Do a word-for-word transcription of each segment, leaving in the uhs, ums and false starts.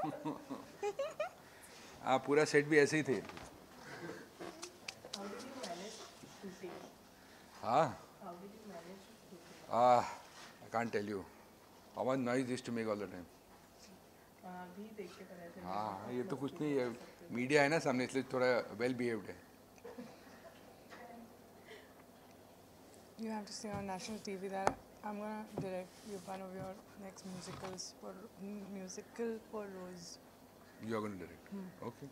हाँ, पूरा सेट भी ऐसे ही थे। How did you manage shooting? हाँ, How did you manage shooting? ah, I can't tell you how much noise this to make all the time. वहाँ भी देख के पता चल हाँ, रहा ये तो कुछ नहीं है, सकते हो। मीडिया है ना सामने, इसलिए थोड़ा वेल बिहेव्ड है। You have to say on national T V that I'm gonna direct you one of your next musicals for musical for Rose. You are going to direct. Okay.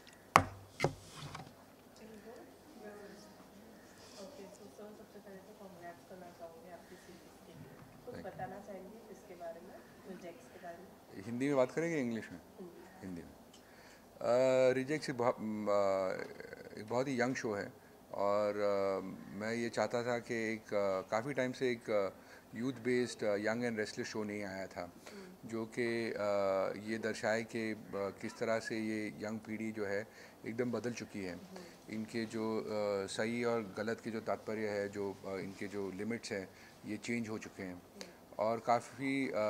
Okay so sir सबसे पहले तो congrats करना चाहूँगी आपकी series के लिए। कुछ Thank you. बताना चाहेंगे इसके बारे में, प्रोजेक्ट्स के बारे में? हिंदी में बात करेंगे इंग्लिश में? हिंदी। हिंदी में। रिजेक्ट एक बहुत म, आ, एक बहुत ही यंग शो है और आ, मैं ये चाहता था कि एक काफ़ी टाइम से एक youth based young and restless show नहीं आया था जो कि ये दर्शाए कि आ, किस तरह से ये यंग पीढ़ी जो है एकदम बदल चुकी है। इनके जो आ, सही और गलत के जो तात्पर्य है, जो आ, इनके जो लिमिट्स हैं, ये चेंज हो चुके हैं और काफ़ी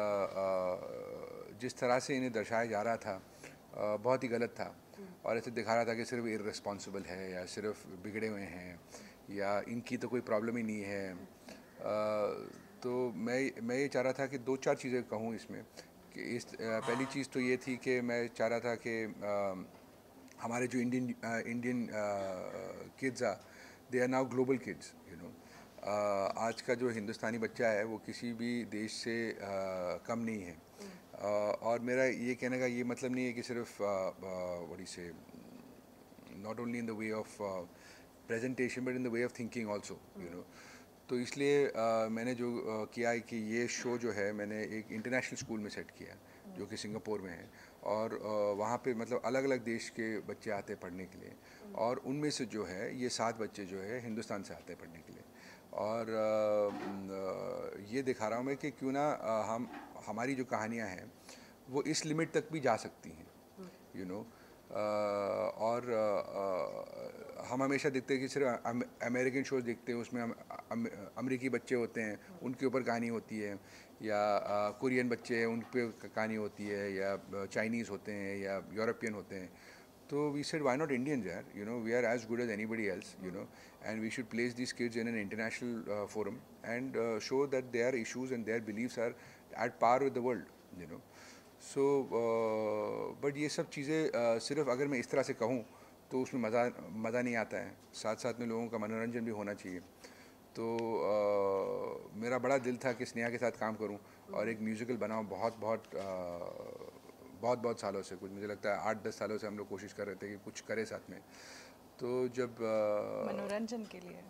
जिस तरह से इन्हें दर्शाया जा रहा था आ, बहुत ही गलत था और ऐसे दिखा रहा था कि सिर्फ इररिस्पॉन्सिबल है या सिर्फ बिगड़े हुए हैं या इनकी तो कोई प्रॉब्लम ही नहीं है। आ, तो मैं मैं ये चाह रहा था कि दो चार चीज़ें कहूँ इसमें कि इस आ, पहली चीज़ तो ये थी कि मैं चाह रहा था कि आ, हमारे जो Indian Indian kids uh they are now global kids, you know. आज का जो हिंदुस्तानी बच्चा है वो किसी भी देश से आ, कम नहीं है। uh, और मेरा ये कहने का ये मतलब नहीं है कि सिर्फ व्हाट से not only in the way of presentation but in the way of thinking also, you know. तो इसलिए uh, मैंने जो uh, किया है कि ये शो जो है मैंने एक इंटरनेशनल स्कूल में सेट किया जो कि सिंगापुर में है और uh, वहाँ पे मतलब अलग अलग देश के बच्चे आते हैं पढ़ने के लिए और उनमें से जो है ये सात बच्चे जो है हिंदुस्तान से आते हैं पढ़ने के लिए और uh, ये दिखा रहा हूँ मैं कि क्यों ना uh, हम हमारी जो कहानियाँ हैं वो इस लिमिट तक भी जा सकती हैं, यू नो। और uh, हम हमेशा देखते हैं कि सिर्फ अमेरिकन शोज़ देखते हैं, उसमें हम अमेरिकी बच्चे होते हैं उनके ऊपर कहानी होती है या कोरियन बच्चे हैं उन पर कहानी होती है या चाइनीज़ होते हैं या यूरोपियन होते हैं। तो we said why not Indians यार, you know, we are as good as anybody else, you know, and we should place these kids in an international uh, forum and uh, show that their issues and their beliefs are at par with the world, you know. So uh, but ये सब चीज़ें uh, सिर्फ अगर मैं इस तरह से कहूँ तो उसमें मज़ा मज़ा नहीं आता है, साथ साथ में लोगों का मनोरंजन भी होना चाहिए। तो uh, मेरा बड़ा दिल था कि स्नेहा के साथ काम करूं और एक म्यूज़िकल बनाऊं। बहुत बहुत uh, बहुत बहुत सालों से, कुछ मुझे लगता है आठ दस सालों से हम लोग कोशिश कर रहे थे कि कुछ करें साथ में। तो जब uh, मनोरंजन के लिए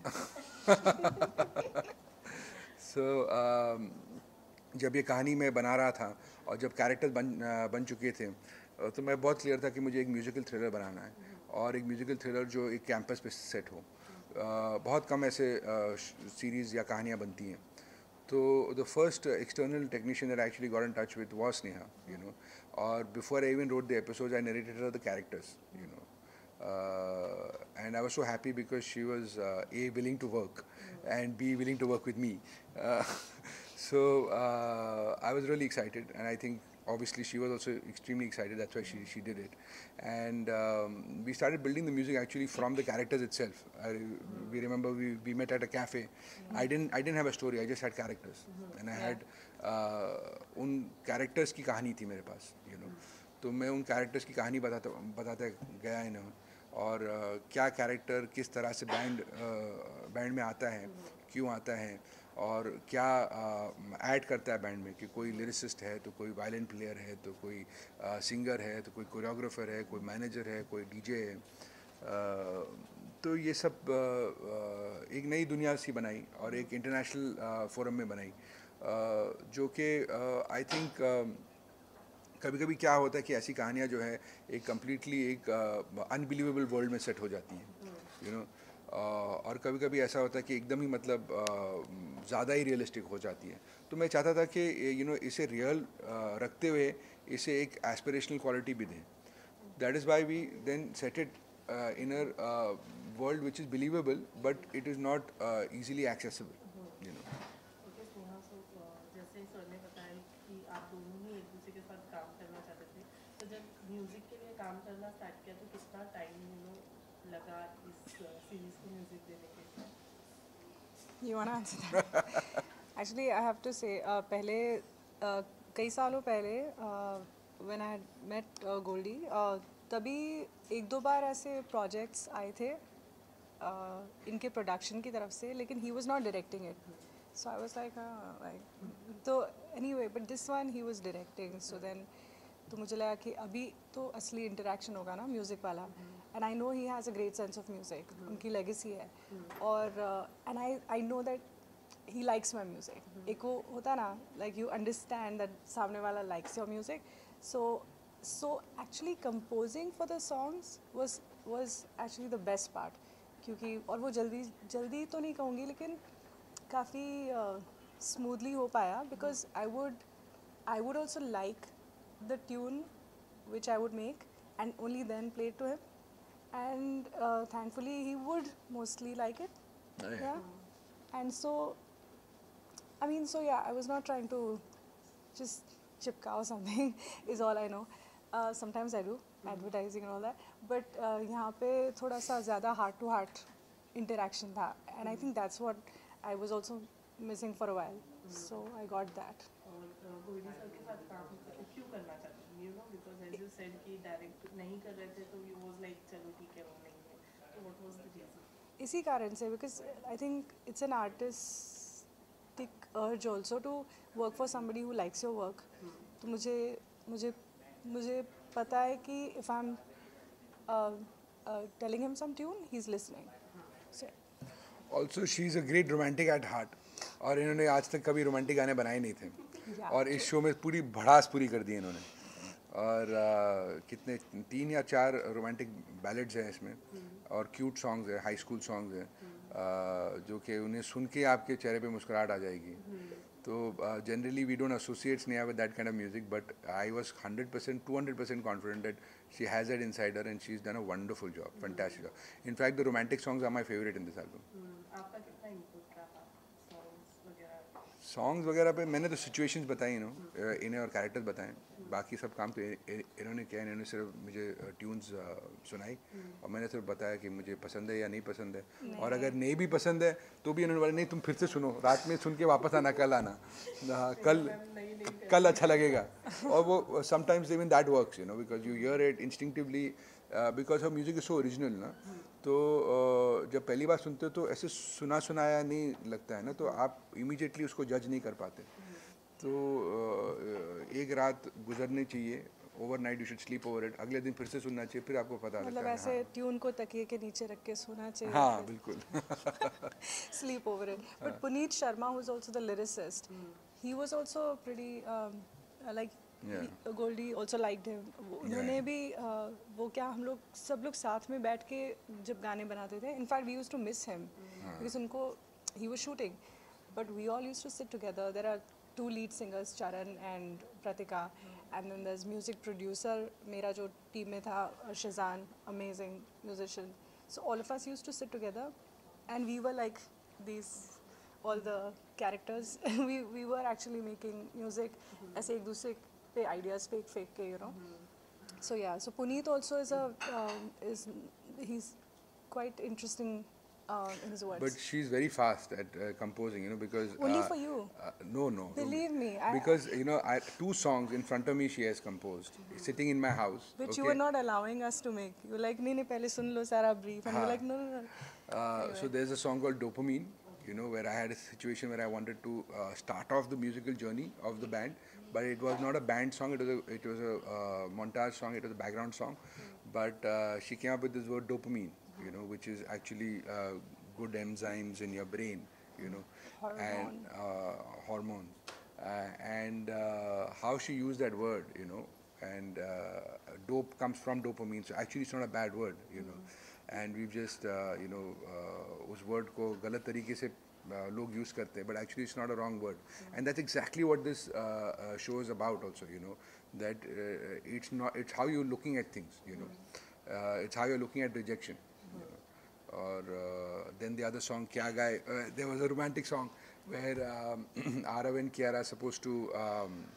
सो so, uh, जब ये कहानी मैं बना रहा था और जब कैरेक्टर बन uh, बन चुके थे uh, तो मैं बहुत क्लियर था कि मुझे एक म्यूज़िकल थ्रिलर बनाना है और एक म्यूज़िकल थ्रिलर जो एक कैंपस पे सेट हो। uh, बहुत कम ऐसे सीरीज़ uh, या कहानियाँ बनती हैं। तो the first external technician that actually got in touch with was Sneha, you know. और before I even wrote the episodes I narrated the characters, you know. Uh, and I was so happy because she was uh, A, willing to work and B, willing to work with me. Uh, so uh, I was really excited and I think obviously she was also extremely excited, that's why she, she did it. And um, we started building the music actually from the characters itself. I, we remember we, we met at a cafe. I didn't I didn't have a story, I just had characters and I had uh, उन characters की कहानी थी मेरे पास, you know. तो मैं उन characters की कहानी बताता बताता गया इन्हें और uh, क्या कैरेक्टर किस तरह से बैंड बैंड uh, में आता है, क्यों आता है और क्या ऐड uh, करता है बैंड में, कि कोई लिरिसिस्ट है तो कोई वायलिन प्लेयर है तो कोई सिंगर uh, है तो कोई कोरियोग्राफर है, कोई मैनेजर है, कोई डीजे है। uh, तो ये सब uh, uh, एक नई दुनिया सी बनाई और एक इंटरनेशनल फोरम uh, में बनाई uh, जो कि आई थिंक कभी कभी क्या होता है कि ऐसी कहानियाँ जो है एक कम्प्लीटली एक अनबिलीवेबल वर्ल्ड में सेट हो जाती हैं, यू नो। और कभी कभी ऐसा होता है कि एकदम ही मतलब ज़्यादा ही रियलिस्टिक हो जाती है। तो मैं चाहता था कि यू नो इसे रियल रखते हुए इसे एक एस्पिरेशनल क्वालिटी भी दें। That is why we then set it in a world which is believable but it is not easily accessible, you know. Okay Sneha, so जैसे सर ने बताया कि आप दोनों ही एक दूसरे के साथ काम करना चाहते थे, तो जब म्यूजिक के लिए काम करना स्टार्ट किया तो कितना टाइम यू नो लगा इस सीरीज को म्यूजिक देने के लिए? You wanna answer that? Actually, I have to say, uh, पहले uh, कई सालों पहले uh, when I had met uh, Goldie, uh, तभी एक दो बार ऐसे projects आए थे uh, इनके production की तरफ से, लेकिन he was not directing it. So I was like, uh, like, तो anyway, but this one he was directing. So then, तो मुझे लगा कि अभी तो असली interaction होगा ना music वाला. And I know he has a great sense of music. उनकी legacy है. और uh, and I I know that he likes my music. एक वो होता ना, like you understand that सामने वाला likes your music. So so actually composing for the songs was was actually the best part. क्योंकि और वो जल्दी जल्दी तो नहीं कहूँगी लेकिन काफ़ी smoothly हो पाया because I would I would also like the tune which I would make and only then play it to him. And uh, thankfully he would mostly like it. Oh, yeah. Yeah. And so, I mean, so yeah, I was not trying to just chipka or something is all I know. Uh, sometimes I do, advertising and all that. But uh, यहाँ पे थोड़ा सा ज़्यादा heart to heart interaction था. And I think that's what I was also missing for a while. So I got that. और Goldy sir के साथ काम क्यों करना चाहते हैं? You know because as you said कि डायरेक्ट नहीं कर रहे थे तो यू वाज लाइक चलो ठीक है वो नहीं है, तो व्हाट वाज द रीजन? इसी कारण से because I think it's an artistic urge also to work for somebody who likes your work. तो मुझे मुझे मुझे पता है कि if I'm uh, uh, telling him some tune, he's listening. So, also she is a great romantic at heart, और इन्होंने आज तक कभी रोमांटिक गाने बनाए नहीं थे, Yeah. और इस शो में पूरी भड़ास पूरी कर दी इन्होंने. और uh, कितने तीन या चार रोमांटिक बैलेड्स हैं इसमें, और क्यूट सॉन्ग्स हैं, हाई स्कूल सॉन्ग्स हैं, uh, जो कि उन्हें सुन के आपके चेहरे पे मुस्कुराहट आ जाएगी. तो generally we don't associate Sneha with that kind of music, but I was hundred percent two hundred percent confident that she has that inside her and she is done a wonderful job, fantastic job. In fact the romantic songs are my favourite in this album. आपका कितना input रहा songs वगैरह? Songs वगैरह पे मैंने तो situations बताई no, इन्हें और कैरेक्टर्स बताएं, बाकी सब काम तो इन्होंने किया. इन्होंने सिर्फ मुझे ट्यून्स सुनाई और मैंने सिर्फ बताया कि मुझे पसंद है या नहीं पसंद है, और अगर नहीं भी पसंद है तो भी इन्होंने बोला नहीं तुम फिर से सुनो, रात में सुन के वापस आना, कल आना, कल कल अच्छा लगेगा. और वो sometimes even that works you know because you hear it instinctively because her music is so original ना. तो uh, जब पहली बार सुनते हो तो ऐसे सुना सुनाया नहीं लगता है ना, तो आप इमीडिएटली उसको जज नहीं कर पाते. तो uh, एक रात गुजरनी चाहिए, overnight you should sleep over it, अगले दिन फिर से सुनना चाहिए, फिर आपको पता मतलब लगता है. ऐसे ट्यून को तकिए के नीचे रख के सोना चाहिए. हाँ बिल्कुल. Sleep over it. But Puneet Sharma, who's also the lyricist, he was also pretty um, uh, like Yeah. he- Goldie also liked him. वो- उन्होंने भी uh, वो क्या हम लोग सब लोग साथ में बैठ के जब गाने बनाते थे. In fact, we used to miss him because उनको he was shooting, but we all used to sit together. There are two lead singers, Charan and Pratika, and then there's music producer मेरा जो team में था, Shazan, amazing musician. So all of us used to sit together, and we were like these all the characters. we we were actually making music. ऐसे एक दूसरे पे ideas फेंक फेंक के, you know. So yeah, so Puneet also is a um, is he's quite interesting uh, in his words. But she's very fast at uh, composing, you know, because Only uh, for you. Uh, no, no. Believe me, I- Because you know, I, two songs in front of me she has composed, sitting in my house. Which okay? you were not allowing us to make. You were like, नहीं नहीं पहले सुन लो सारा brief, and we were like, no no no. Uh, So there's a song called Dopamine, you know, where I had a situation where I wanted to uh, start off the musical journey of the band, but it was not a band song. It was a it was a uh, montage song. It was a background song, but uh, she came up with this word dopamine, you know, which is actually uh, good enzymes in your brain, you know, and uh, hormones, uh, and uh, how she used that word, you know, and uh, dope comes from dopamine. So actually, it's not a bad word, you know, and we've just uh, you know uh, उस word को गलत तरीके से uh, लोग use करते हैं, but actually it's not a wrong word, and that's exactly what this uh, uh, show is about also, you know, that uh, it's not, it's how you're looking at things, you know, uh, it's how you're looking at rejection, you know. Or uh, then the other song Kya Gaye, uh, there was a romantic song where um, Arav and Kiara are supposed to um,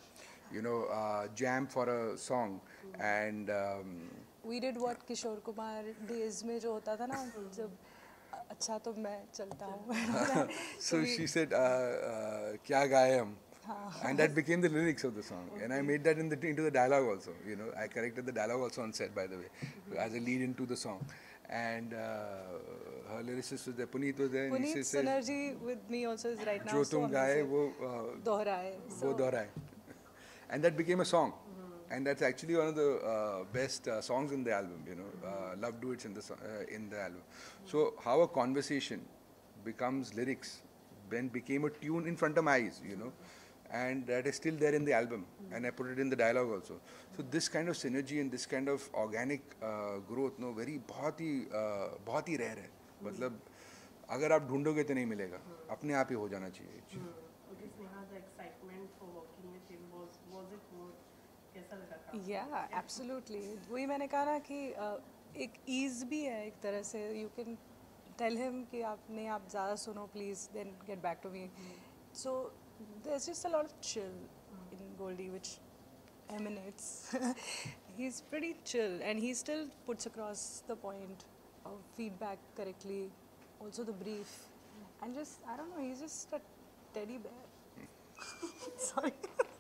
you know, uh, jam for a song, and um, We did what Kishore Kumar days में जो होता था ना जब अच्छा तो मैं चलता हूँ so we- she said, uh, uh, "Kya gaye hum?" And that became the lyrics of the song, and I made that in the into the dialogue also. You know, I corrected the dialogue also on set, by the way, as a lead into the song. And uh, her lyricist was there, Puneet was there, and he Puneet says, synergy with me also is right now. "Jo so tum हमने gaye से wo uh, दोहराए wo so dohraye," and that became a song. And that's actually one of the uh, best uh, songs in the album. You know, uh, love duets in the so- uh, in the album. So how a conversation becomes lyrics, then became a tune in front of my eyes. You know, and that is still there in the album, and I put it in the dialogue also. So this kind of synergy and this kind of organic uh, growth, no, very बहुत ही uh, बहुत ही rare है. मतलब अगर आप ढूंढोगे तो नहीं मिलेगा, अपने आप ही हो जाना चाहिए. Okay, Sneha, the excitement for working with him was was it more कैसा लगा काम yeah absolutely वही मैंने कहा ना कि uh, एक ease भी है एक तरह से you can tell him कि आप नहीं आप ज़्यादा सुनो please then get back to me so there's just a lot of chill in Goldie which emanates he's pretty chill and he still puts across the point of feedback correctly also the brief and just I don't know he's just a teddy bear sorry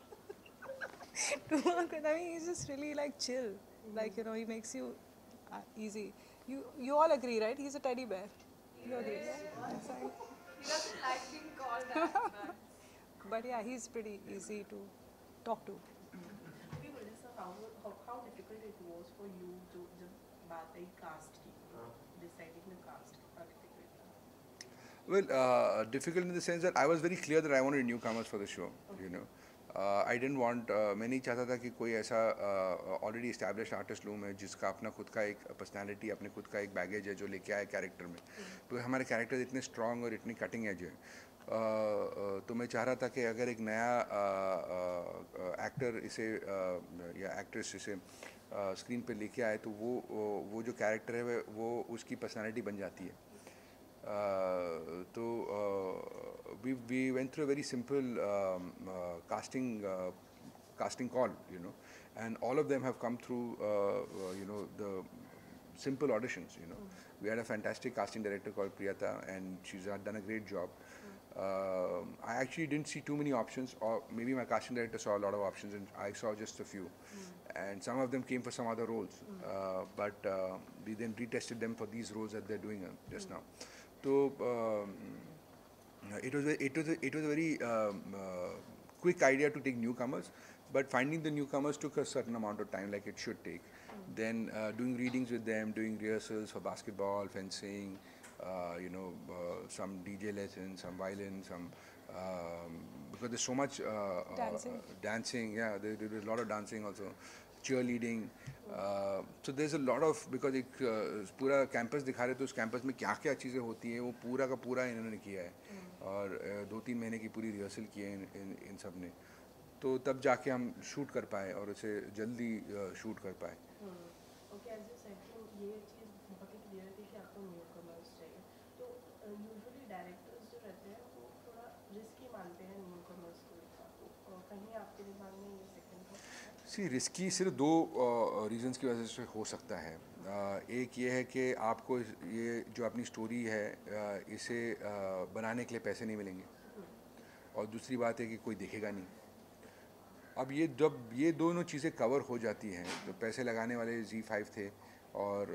to work with. I mean, he's just really like chill. Like you know, he makes you uh, easy. You you all agree, right? He's a teddy bear. You agree? Yeah. That's right. He doesn't like being called that, but But yeah, he's pretty easy to talk to. Okay, but so how, how how difficult it was for you जो जब बात आई cast की deciding the cast how difficult था Well, uh, difficult in the sense that I was very clear that I wanted newcomers for the show. You know, uh, I didn't want. Uh, मैं नहीं चाहता था कि कोई ऐसा already establish artist लूँ मैं जिसका अपना खुद का एक पर्सनालिटी अपने खुद का एक बैगेज है जो लेके आए कैरेक्टर में. तो हमारे कैरेक्टर इतने स्ट्रॉन्ग और इतनी कटिंग एज है. Uh, uh, तो मैं चाह रहा था कि अगर एक नया एक्टर इसे uh, या एक्ट्रेस इसे स्क्रीन पे लेके आए तो वो वो जो कैरेक्टर है वो उसकी पर्सनालिटी बन जाती है. Uh, so uh, we we went through a very simple um, uh, casting uh, casting call, you know, and all of them have come through, uh, uh, you know, the simple auditions. You know, we had a fantastic casting director called Priyata, and she's uh, done a great job. Uh, I actually didn't see too many options, or maybe my casting director saw a lot of options, and I saw just a few. And some of them came for some other roles, uh, but uh, we then retested them for these roles that they're doing uh, just now. So um, it was a, it was a, it was a very um, uh, quick idea to take newcomers, but finding the newcomers took a certain amount of time, like it should take. Then uh, doing readings with them, doing rehearsals for basketball, fencing, uh, you know, uh, some D J lessons, some violin, some um, because there's so much uh, uh, Dancing. uh, dancing. Yeah, there, there was a lot of dancing also, cheerleading. Uh, so there's a lot of because एक uh, पूरा campus दिखा रहे तो उस campus में क्या क्या चीज़ें होती हैं वो पूरा का पूरा इन्होंने किया है और uh, दो तीन महीने की पूरी रिहर्सल की है इन, इन, इन सब ने तो तब जाके हम शूट कर पाए और उसे जल्दी शूट कर पाए. ओके एज यू सेड कि ये चीज़ बहुत ही क्लियर थी कि आपको न्यू कमर्स चाहिए तो यूजुअली डायरेक्टर्स जो रहते हैं वो थोड़ा रिस्की मानते हैं न्यू कमर्स को तो कहीं आपके दिमाग में ये सेकंड था सी रिस्की सिर्फ दो रीजंस की वजह से हो सकता है. uh, एक ये है कि आपको ये जो अपनी स्टोरी है uh, इसे uh, बनाने के लिए पैसे नहीं मिलेंगे और दूसरी बात है कि कोई देखेगा नहीं. अब ये जब ये दोनों चीज़ें कवर हो जाती हैं तो पैसे लगाने वाले ज़ी फाइव थे और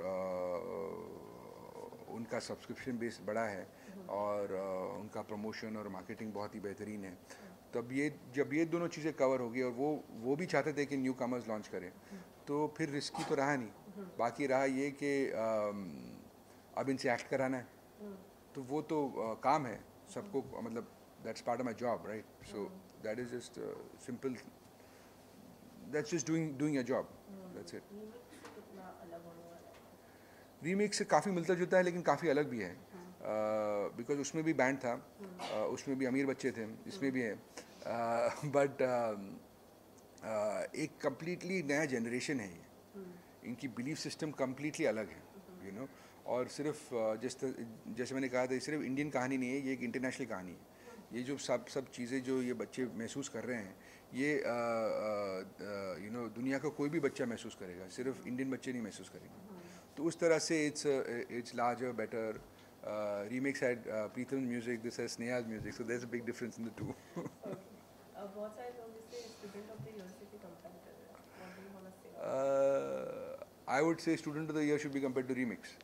uh, उनका सब्सक्रिप्शन बेस बड़ा है और uh, उनका प्रमोशन और मार्केटिंग बहुत ही बेहतरीन है. तब ये जब ये दोनों चीज़ें कवर हो गई और वो वो भी चाहते थे कि न्यू कमर्स लॉन्च करें तो फिर रिस्की तो रहा नहीं. बाकी रहा ये कि अब इनसे एक्ट कराना है तो वो तो uh, काम है सबको मतलब that's part of my job right. So that is just simple that's just doing doing a job that's it. कितना अलग होने वाला है रीमेक से काफ़ी मिलता जुलता है लेकिन काफ़ी अलग भी है बिकॉज uh, उसमें भी बैंड था uh, उसमें भी अमीर बच्चे थे इसमें भी है बट uh, uh, एक कम्प्लीटली नया जनरेशन है ये. इनकी बिलीफ सिस्टम कम्प्लीटली अलग है यू you नो know? और सिर्फ uh, जैसे जैसे मैंने कहा था सिर्फ इंडियन कहानी नहीं है ये एक इंटरनेशनल कहानी है. ये जो सब सब चीज़ें जो ये बच्चे महसूस कर रहे हैं, ये यू नो दुनिया का कोई भी बच्चा महसूस करेगा, सिर्फ इंडियन बच्चे नहीं महसूस करेंगे। तो उस तरह से it's it's larger better remakes had Pritam music, this has Sneha's music, so there is a big difference in the two. Uh, बहुत सारे लोग इसे स्टूडेंट ऑफ द ईयर से भी कंपेयर कर रहे हैं। What do you wanna say? I would say student of the year should be compared to remix.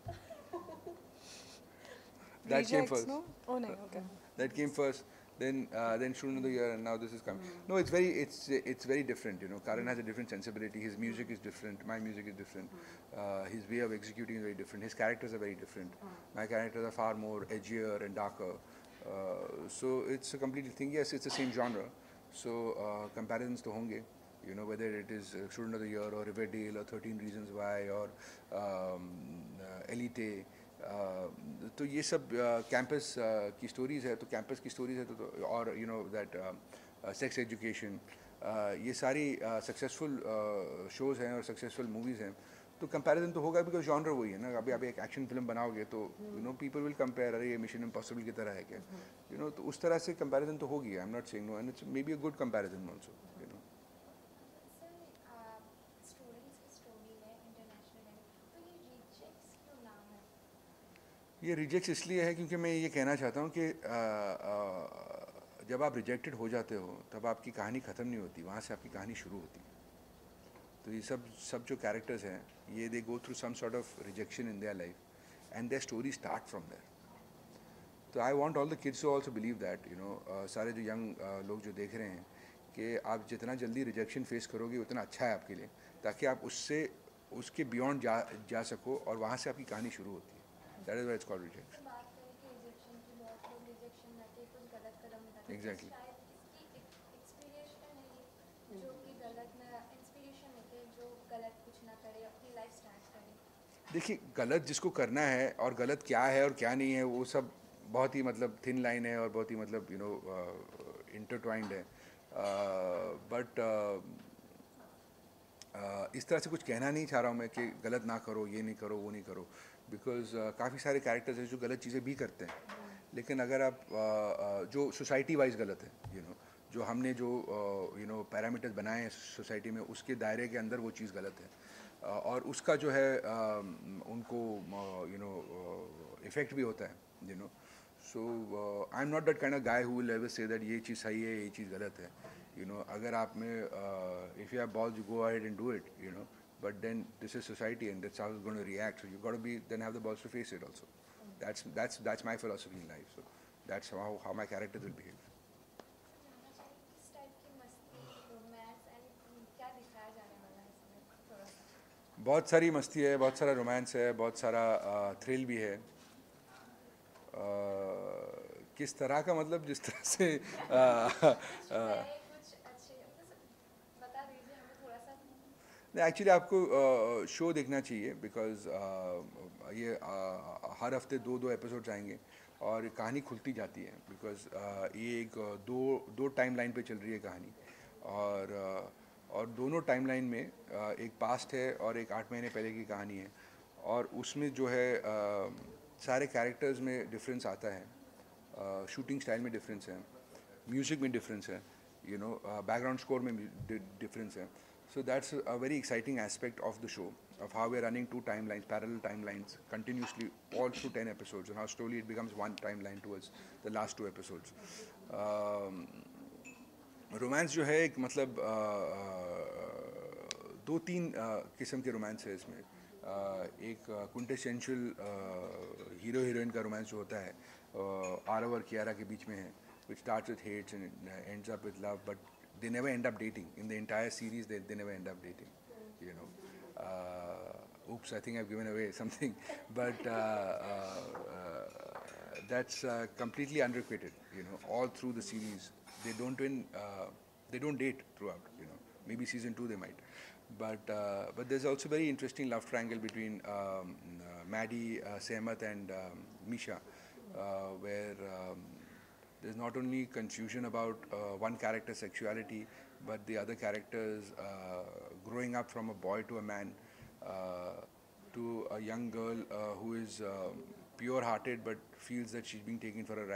That came Rejects, first. no? Oh, no, okay. That came first, then uh, then student of the year, and now this is coming. No, it's very it's it's very different. You know, Karan has a different sensibility. His music is different. My music is different. Uh, his way of executing is very different. His characters are very different. My characters are far more edgier and darker. Uh, so it's a completely thing. Yes, it's the same genre. So uh, comparisons to honge. You know, whether it is uh, Student of the Year or Riverdale or thirteen Reasons Why or um, uh, Elite. Uh, तो ये सब campus uh, uh, की stories है, तो campus की stories है तो, तो और you know that sex education, ये सारी सक्सेसफुल शोज़ हैं और सक्सेसफुल मूवीज़ हैं, तो कंपैरिजन तो होगा बिकॉज जॉनर वही है ना। अभी आप एक एक्शन फिल्म बनाओगे तो you know people will compare, अरे ये मिशन इम्पॉसिबल की तरह है क्या, यू नो, तो उस तरह से कंपैरिजन तो होगी। I am not saying no, and it's maybe a good comparison also, you know. Sir students की स्टोरी है इंटरनेशनल लेवल, तो ये रिजेक्ट्स क्यों नाम है? ये रिजेक्ट्स इसलिए है क्योंकि मैं ये कहना चाहता हूँ कि आ, आ, जब आप रिजेक्टेड हो जाते हो तब आपकी कहानी ख़त्म नहीं होती, वहाँ से आपकी कहानी शुरू होती है। तो ये सब सब जो कैरेक्टर्स हैं, ये they go through some sort of rejection in their life and their story start from there. तो I want all the kids to also believe that, you know, सारे जो यंग uh, लोग जो देख रहे हैं कि आप जितना जल्दी रिजेक्शन फेस करोगे उतना अच्छा है आपके लिए, ताकि आप उससे उसके बियॉन्ड जा जा सको और वहाँ से आपकी कहानी शुरू होती है। That is why it's called reject. तो बात करें कि रिजेक्शन की, बहुत लोग रिजेक्शन लेके कुछ गलत कदम उठाते हैं। Exactly. शायद इसकी इंस्पिरेशन है ये, जो कि गलत ना इंस्पिरेशन लेके जो गलत कुछ ना करे, अपनी लाइफ स्टार्ट करे। देखिए, गलत जिसको करना है और गलत क्या है और क्या नहीं है, वो सब बहुत ही मतलब थिन लाइन है और बहुत ही मतलब यू नो इंटरट्वाइंड है। बट uh, uh, इस तरह से कुछ कहना नहीं चाह रहा हूँ मैं कि गलत ना करो, ये नहीं करो, वो नहीं करो, बिकॉज uh, काफ़ी सारे कैरेक्टर्स हैं जो गलत चीज़ें भी करते हैं, लेकिन अगर आप uh, uh, जो सोसाइटी वाइज गलत है, यू you नो know, जो हमने जो यू नो पैरामीटर्स बनाए हैं सोसाइटी में, उसके दायरे के अंदर वो चीज़ गलत है, uh, और उसका जो है uh, उनको यू नो इफ़ेक्ट भी होता है, you know. So I am not that kind of guy who will ever say that ये चीज़ सही है, ये चीज़ गलत है, यू नो। अगर आप में if you have balls, you go ahead and do it, you know, but then this is society and that's how it's going to react, so you got to be then have the balls to face it also. That's that's that's my philosophy in life, so that's how how my characters will behave. किस type की मस्ती, romance and क्या दिखाया जाने वाला है इसमें थोड़ा सा? बहुत सारी मस्ती है, बहुत सारा रोमांस है, बहुत सारा थ्रिल भी है। uh, किस तरह का मतलब, जिस तरह से uh, uh, कुछ अच्छे बता दीजिए हमें थोड़ा सा। नहीं, एक्चुअली आपको शो देखना चाहिए बिकॉज ये uh, हर हफ्ते दो दो एपिसोड्स आएंगे और कहानी खुलती जाती है, बिकॉज uh, ये एक uh, दो दो टाइम लाइन पे चल रही है कहानी, और uh, और दोनों टाइम लाइन में uh, एक पास्ट है और एक आठ महीने पहले की कहानी है, और उसमें जो है uh, सारे कैरेक्टर्स में डिफरेंस आता है, शूटिंग uh, स्टाइल में डिफरेंस है, म्यूज़िक में डिफरेंस है, यू नो, बैकग्राउंड स्कोर में डिफरेंस है। So that's a very exciting aspect of the show, of how we're running two timelines, parallel timelines, continuously all through ten episodes, and how slowly it becomes one timeline towards the last two episodes. Um, romance जो है एक मतलब uh, uh, दो तीन uh, किस्म के romance है इसमें। uh, एक क्विंटेसेंशियल हीरो हीरोइन का रोमांस जो होता है uh, आरव और कियारा के बीच में है, which starts with hate and ends up with love, but they never end up dating. In the entire series, they, they never end up dating, you know. Uh, oops, I think I've given away something. But uh, uh, uh, that's uh, completely unrequited, you know. All through the series, they don't win, uh, they don't date throughout, you know. Maybe season two they might. But uh, but there's also very interesting love triangle between um, uh, Maddie, uh, Sehmat and um, Misha, uh, where um, there's not only confusion about uh, one character's sexuality, but the other characters uh, growing up from a boy to a man, uh, to a young girl uh, who is um, pure-hearted but feels that she's being taken for a ride,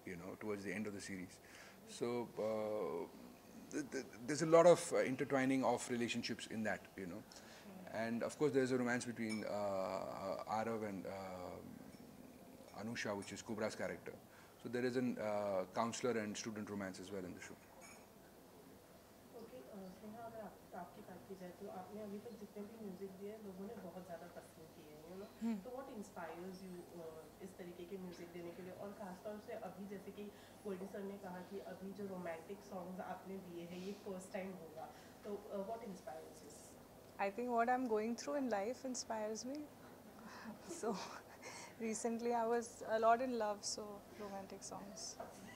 you know, towards the end of the series. So uh, th- th- there's a lot of uh, intertwining of relationships in that, you know. And of course, there's a romance between uh, Arav and uh, Anusha, which is Kubra's character. So there is a uh, counselor and student romance as well in the show. Okay Sneha, अगर आप आपकी बात की जाए तो आपने अभी तक जितने भी म्यूजिक दिए हैं लोगों ने बहुत ज़्यादा पसंद किए हैं, यू नो, तो व्हाट इंस्पायर्स यू इस तरीके के म्यूजिक देने के लिए? और खासतौर से अभी जैसे कि गोल्डी सर ने कहा कि अभी जो रोमांटिक सॉन्ग्स आपने दिए हैं ये फर्स्ट टाइम होगा, तो what inspires you? I think what I'm going through in life inspires me. So recently I was a lot in love, so romantic songs.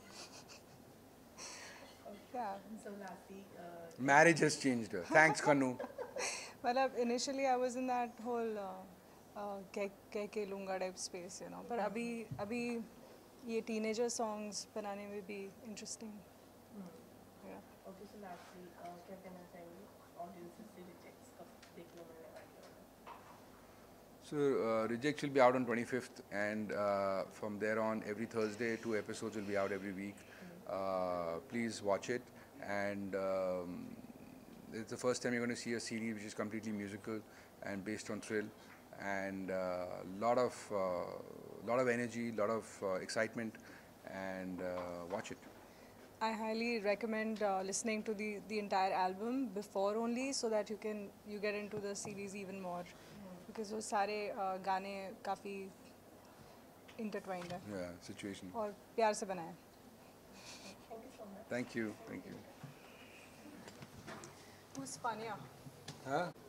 Yeah. So lastly, uh, Marriage has changed her. Thanks, Kanu. But uh, initially I was in that whole uh, uh, keh keh ke lunga type space, you know. But abhi abhi ye teenager songs banane में भी interesting. Yeah. okay, so lastly, uh, क्या कहना चाहेंगे audience से rejects कब देखने मिलने वाली है? So uh, Reject will be out on twenty-fifth, and uh, from there on, every Thursday, two episodes will be out every week. Uh, please watch it, and um, it's the first time you're going to see a series which is completely musical and based on thrill, and a uh, lot of uh, lot of energy, lot of uh, excitement, and uh, watch it. I highly recommend uh, listening to the the entire album before only, so that you can you get into the series even more, because वो सारे uh, गाने काफी intertwined है Yeah, situation. और प्यार से बनाए. Thank you so much. Thank you, thank you. Who's Spania? Huh?